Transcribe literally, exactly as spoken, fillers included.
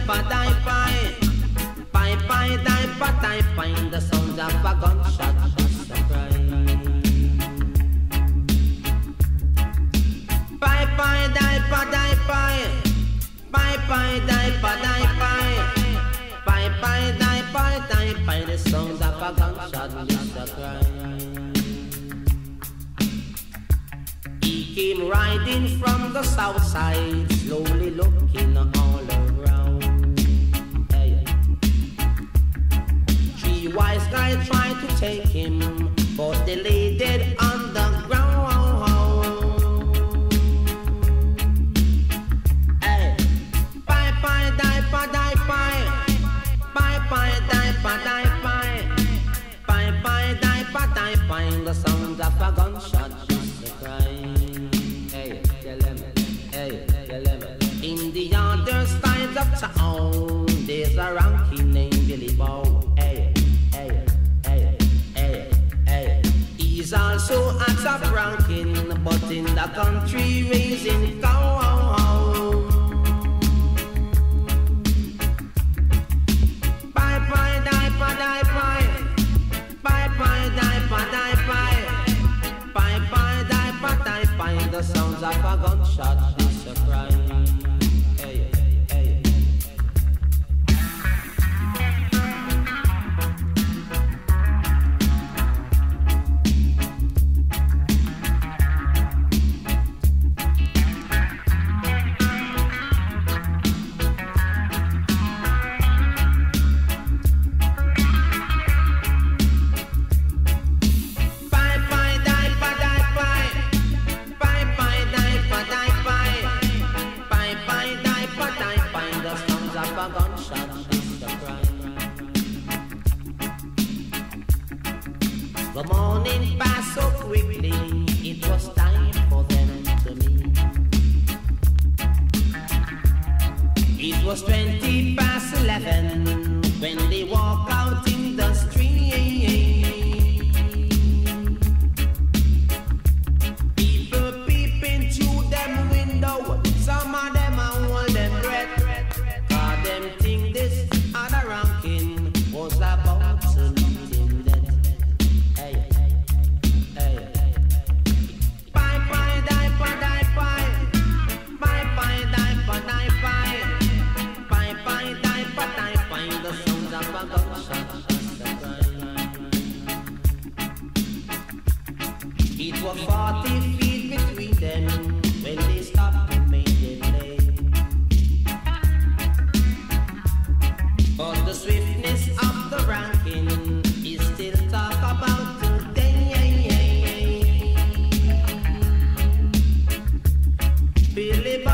pa die pie, pie pie die pa die pie. The sound of a gunshot just a cry. Pie pie die pa die pie, pie pie die pa die pie, pie pie die pa die pie. The sound of a gunshot just a cry. He came riding from the south side, slowly looking all around. Hey. Three wise guys tried to take him, but they lay dead on the ground. Hey. Bye bye die pa die bye. Bye bye die pa die bye. Bye bye die pa die bye. The sound of a gunshot just a cry. In the other side of town, there's a ranking named Billy Bow. Hey, hey, hey, hey, hey. He's also a top ranking, but in the country raising cow. Bye bye die pa die bye. Bye bye die pa die bye. Bye bye die pa die bye. The sounds of a gunshot just a cry. The morning passed so quickly, it was time for them to meet. It was twenty past eleven when they walk out in the street. People peeping through them window, some of them are hold them breath, cause them think this other ranking was about to meet him dead. It was forty feet between them when they stopped and made it play. But the swiftness of the ranking is still talk about today. Billy